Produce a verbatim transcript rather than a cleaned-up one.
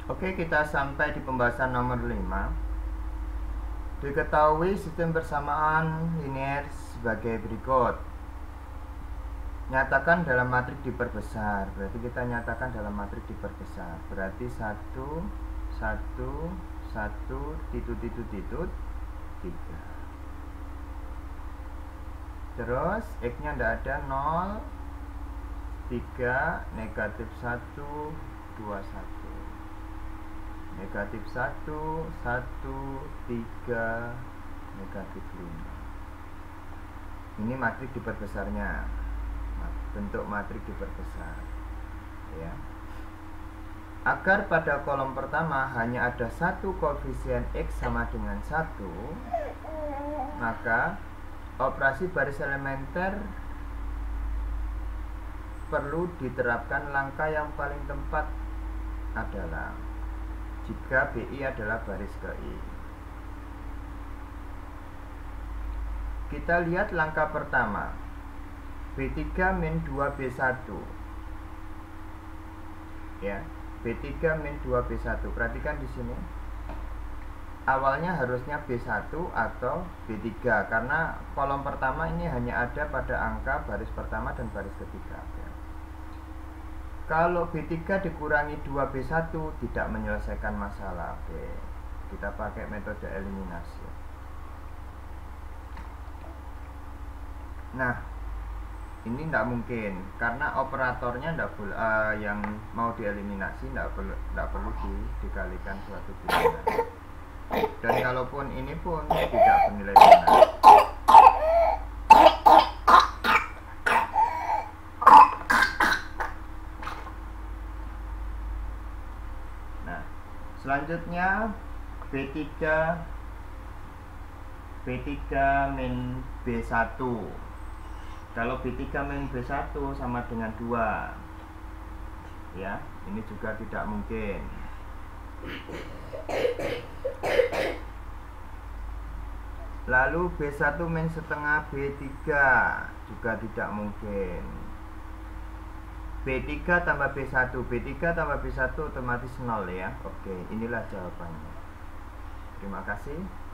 Oke, kita sampai di pembahasan nomor lima. Diketahui sistem persamaan linear sebagai berikut. Nyatakan dalam matrik diperbesar. Berarti kita nyatakan dalam matrik diperbesar. Berarti satu, satu, satu, titut, titut, titut, tiga. Terus X-nya tidak ada, nol, tiga, negatif satu, dua, satu. Negatif satu, satu, tiga, negatif lima. Ini matrik diperbesarnya, bentuk matrik diperbesar ya. Agar pada kolom pertama hanya ada satu koefisien X sama dengan satu, maka operasi baris elementer perlu diterapkan. Langkah yang paling tepat adalah jika B I adalah baris ke I. Kita lihat langkah pertama, B tiga min dua B satu ya, B tiga min dua B satu. Perhatikan di sini. Awalnya harusnya B satu atau B tiga karena kolom pertama ini hanya ada pada angka baris pertama dan baris ketiga ya. Kalau B tiga dikurangi dua B satu tidak menyelesaikan masalah. Oke, kita pakai metode eliminasi. Nah, ini tidak mungkin karena operatornya tidak boleh, uh, yang mau dieliminasi tidak perlu tidak perlu di, dikalikan suatu bilangan. Dan kalaupun ini pun tidak bernilai benar. Nah, selanjutnya B tiga B tiga min B satu. Kalau B tiga min B satu sama dengan dua ya, ini juga tidak mungkin. Lalu B satu min setengah B tiga juga tidak mungkin. B tiga tambah B satu, B tiga tambah B satu otomatis nol ya. Oke, inilah jawabannya. Terima kasih.